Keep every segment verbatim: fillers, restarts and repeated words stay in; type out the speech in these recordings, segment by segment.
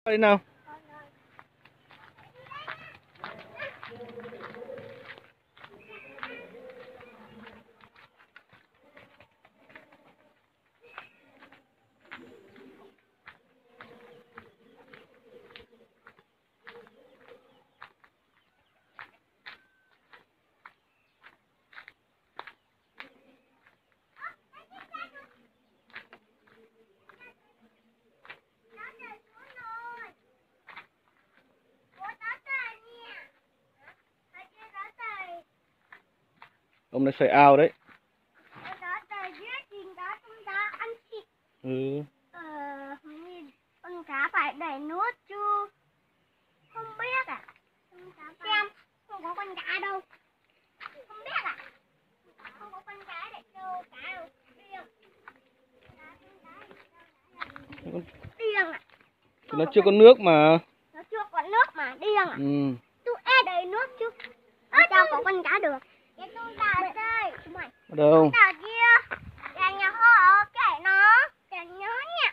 Đi nào. Ông này xoay ao đấy. Ừ. Ờ, con cá phải đẩy nước chứ. Không biết à? Xem, không có con cá đâu. Không biết à? Không có con cá để đâu, cá đâu. Điên. Điên à? Nó chưa có nước mà. Nó chưa có nước mà, điên à? Ừ. Tôi e đầy nước chứ. Ở đâu có con cá được. Để tôi vào đây. Ở đâu? Ở kia. Để nhà họ kể nó. Để nhớ nha.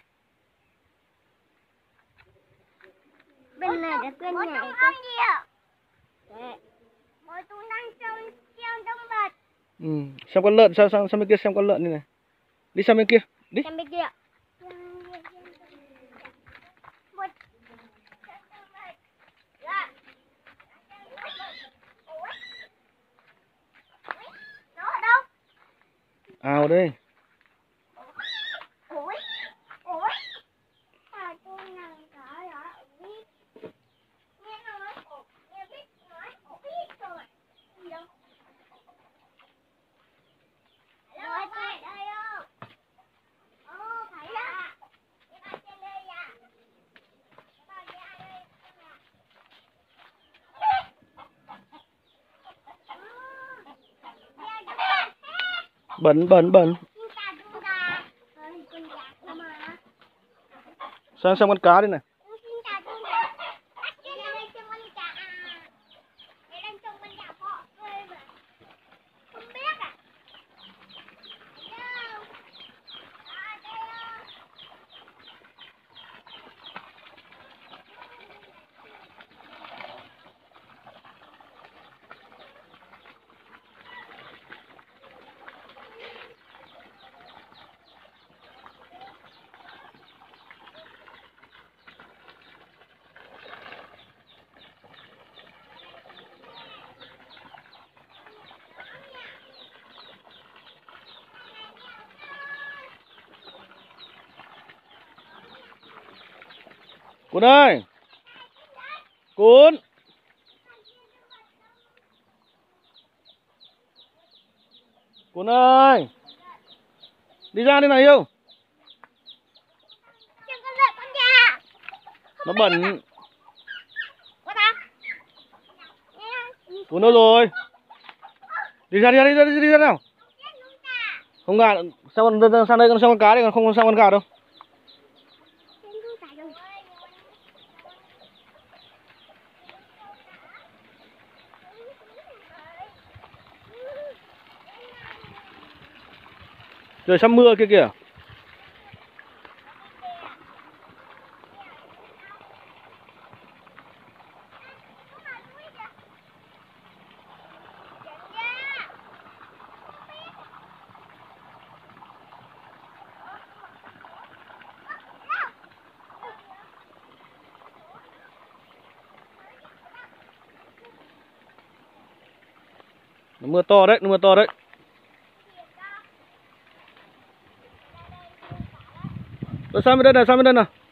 Bên này là bên này. Ôi không gì ạ. Ôi tôi đang trông treo trong bật. Ừ. Xem con lợn, sao sang sang bên kia xem con lợn đi này. Đi sang bên kia, đi. Xem bên kia. Ao đây. Bẩn bẩn bẩn. Sang xem con cá đi này. Cún ơi. Cún. Cún ơi. Đi ra đây này yêu. Nó bẩn. Cún đâu rồi? Đi ra đi ra đi ra đi, đi ra nào. Không gà, sao con sang đây con xem con cá đi, còn không sang con gà đâu. Trời sắp mưa kia kìa. Nó mưa to đấy, nó mưa to đấy. Rồi sang bên đây này, sang bên đây nào.